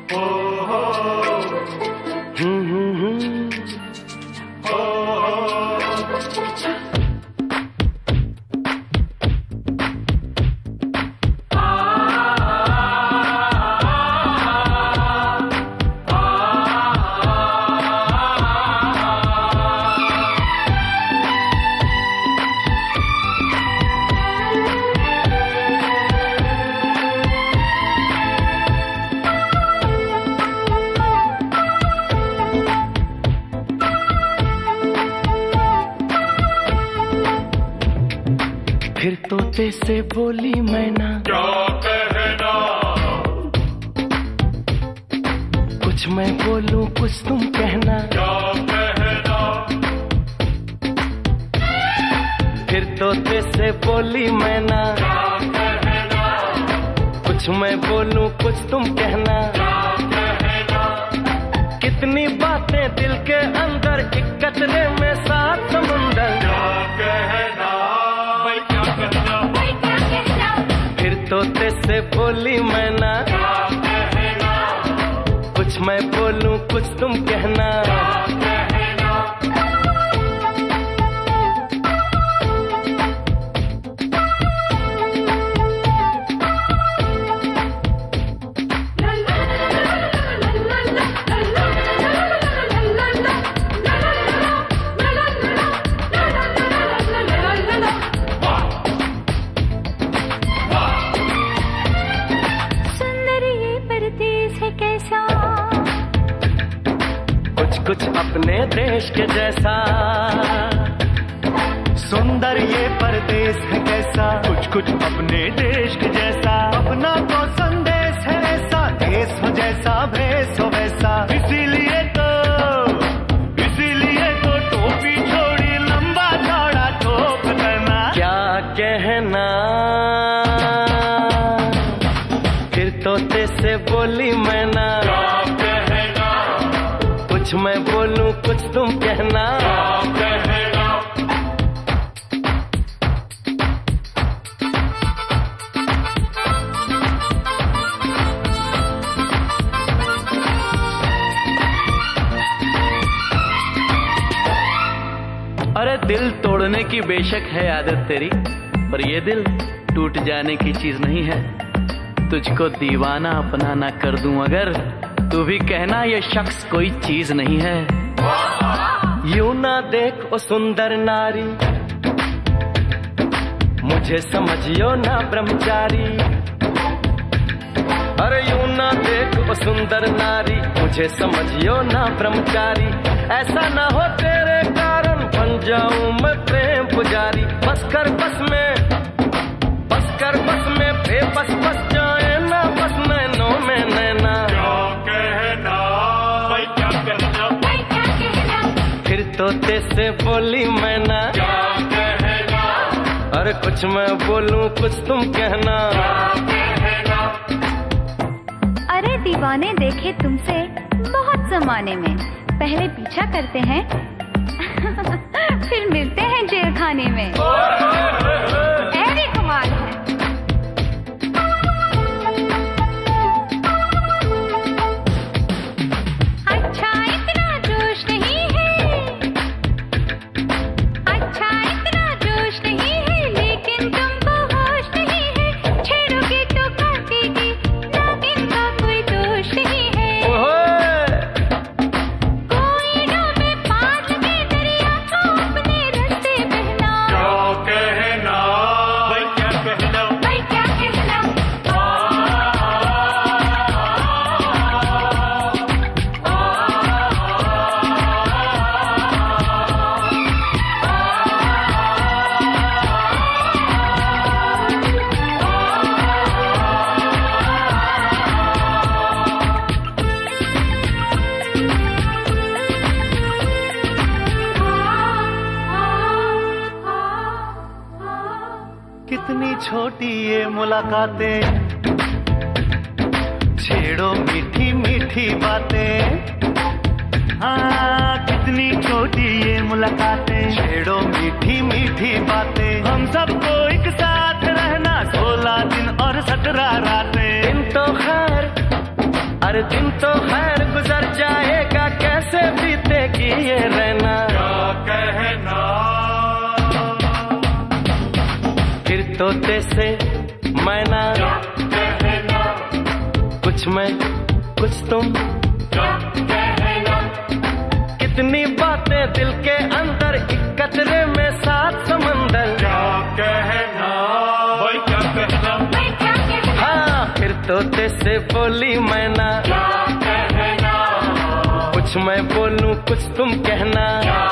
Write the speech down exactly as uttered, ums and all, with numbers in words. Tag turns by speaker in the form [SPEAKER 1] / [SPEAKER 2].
[SPEAKER 1] फिर तोते से बोली मैना,
[SPEAKER 2] क्या कहना?
[SPEAKER 1] कुछ मैं बोलूं कुछ तुम कहना,
[SPEAKER 2] क्या कहना?
[SPEAKER 1] फिर तोते से बोली मैना,
[SPEAKER 2] क्या कहना?
[SPEAKER 1] कुछ मैं बोलूं कुछ तुम कहना,
[SPEAKER 2] क्या कहना?
[SPEAKER 1] कितनी बातें दिल के अंदर, एक कतरे में सात समुंदर।
[SPEAKER 2] क्या कहना? भाई क्या कहना?
[SPEAKER 3] भाई क्या कहना?
[SPEAKER 1] फिर तोते से बोली मैना,
[SPEAKER 2] क्या कहना?
[SPEAKER 1] कुछ मैं बोलूं कुछ तुम कहना, कुछ अपने देश के जैसा।
[SPEAKER 4] सुंदर ये परदेश है कैसा, कुछ कुछ अपने देश के जैसा। अपना तो संदेश है ऐसा, देश हो जैसा भेष हो वैसा। इसीलिए तो इसीलिए तो टोपी छोड़ी लंबा चौड़ा टोप करना।
[SPEAKER 1] क्या कहना? फिर तोते से बोली मैना, कुछ मैं बोलूं कुछ तुम कहना,
[SPEAKER 5] अरे दिल तोड़ने की बेशक है आदत तेरी, पर ये दिल टूट जाने की चीज नहीं है। तुझको दीवाना अपना ना कर दूं अगर, तू भी कहना ये शख्स कोई चीज नहीं है।
[SPEAKER 1] यूं ना देख ओ सुंदर नारी, मुझे समझियो ना ब्रह्मचारी। अरे यूं ना देख ओ सुंदर नारी, मुझे समझियो ना ब्रह्मचारी। ऐसा ना हो तेरे कारण बन जाऊं मैं प्रेम पुजारी। बस कर बस में बस कर बस में बेबस बस जाए ना बस नैनों में नैना। फिर तोते से बोली मैना, अरे कुछ मैं बोलूं कुछ तुम कहना।
[SPEAKER 3] अरे दीवाने देखे तुमसे बहुत जमाने में, पहले पीछा करते हैं फिर मिलते हैं जेल खाने में। ऐसी कमाल है। अच्छा इतना जोश नहीं है, अच्छा इतना जोश नहीं है, लेकिन तुमको होश नहीं है। छेड़ोगे तो काटेगी, नागिन का कोई दोष नहीं है। कोई डूबे पार लगे दरिया को अपने रास्ते बहना।
[SPEAKER 2] क्या कहना? भाई क्या कहना?
[SPEAKER 3] भाई क्या कहना?
[SPEAKER 4] कितनी छोटी ये मुलाकातें, छेड़ो मीठी मीठी बातें। हाँ कितनी छोटी ये मुलाकातें, छेड़ो मीठी मीठी बातें। हम सबको एक साथ रहना, सोलह दिन और सत्रह रातें।
[SPEAKER 1] दिन तो खैर अरे दिन तो तोते से मैना, कुछ मैं कुछ तुम, कितनी बातें दिल के अंदर, एक कतरे में सात समंदर।
[SPEAKER 2] क्या कहना भाई क्या कहना,
[SPEAKER 1] हाँ फिर तोते से बोली मैना, कुछ मैं बोलूं कुछ तुम कहना।